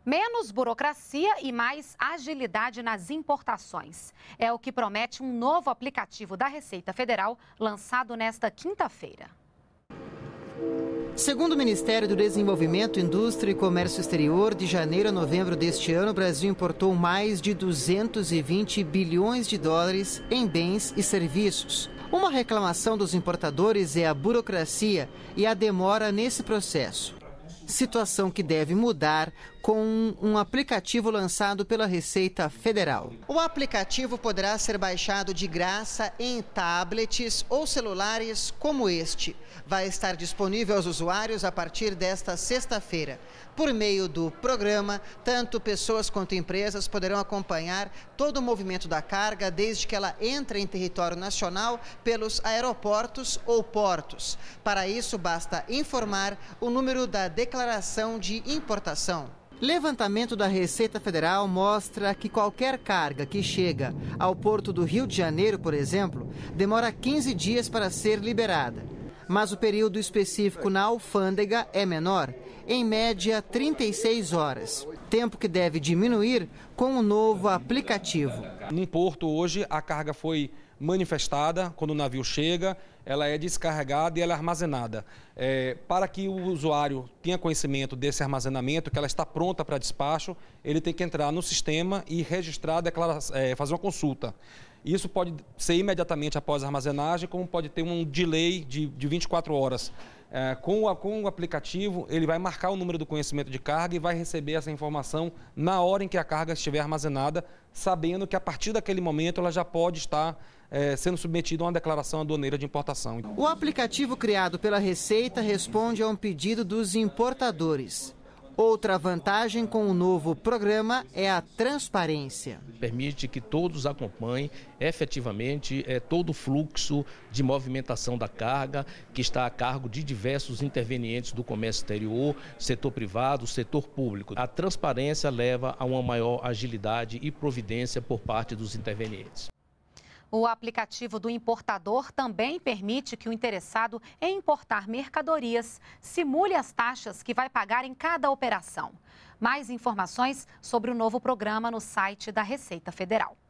Menos burocracia e mais agilidade nas importações. É o que promete um novo aplicativo da Receita Federal lançado nesta quinta-feira. Segundo o Ministério do Desenvolvimento, Indústria e Comércio Exterior, de janeiro a novembro deste ano, o Brasil importou mais de 220 bilhões de dólares em bens e serviços. Uma reclamação dos importadores é a burocracia e a demora nesse processo. Situação que deve mudar com um aplicativo lançado pela Receita Federal. O aplicativo poderá ser baixado de graça em tablets ou celulares como este. Vai estar disponível aos usuários a partir desta sexta-feira. Por meio do programa, tanto pessoas quanto empresas poderão acompanhar todo o movimento da carga desde que ela entre em território nacional pelos aeroportos ou portos. Para isso, basta informar o número da declaração de importação. Levantamento da Receita Federal mostra que qualquer carga que chega ao Porto do Rio de Janeiro, por exemplo, demora 15 dias para ser liberada. Mas o período específico na alfândega é menor, em média 36 horas. Tempo que deve diminuir com o novo aplicativo. No porto hoje a carga foi manifestada, quando o navio chega, ela é descarregada e ela é armazenada. Para que o usuário tenha conhecimento desse armazenamento, que ela está pronta para despacho, ele tem que entrar no sistema e registrar, fazer uma consulta. Isso pode ser imediatamente após a armazenagem, como pode ter um delay de 24 horas. Com o aplicativo, ele vai marcar o número do conhecimento de carga e vai receber essa informação na hora em que a carga estiver armazenada, sabendo que a partir daquele momento ela já pode estar sendo submetida a uma declaração aduaneira de importação. O aplicativo criado pela Receita responde a um pedido dos importadores. Outra vantagem com o novo programa é a transparência. Permite que todos acompanhem efetivamente todo o fluxo de movimentação da carga, que está a cargo de diversos intervenientes do comércio exterior, setor privado, setor público. A transparência leva a uma maior agilidade e providência por parte dos intervenientes. O aplicativo do importador também permite que o interessado em importar mercadorias simule as taxas que vai pagar em cada operação. Mais informações sobre o novo programa no site da Receita Federal.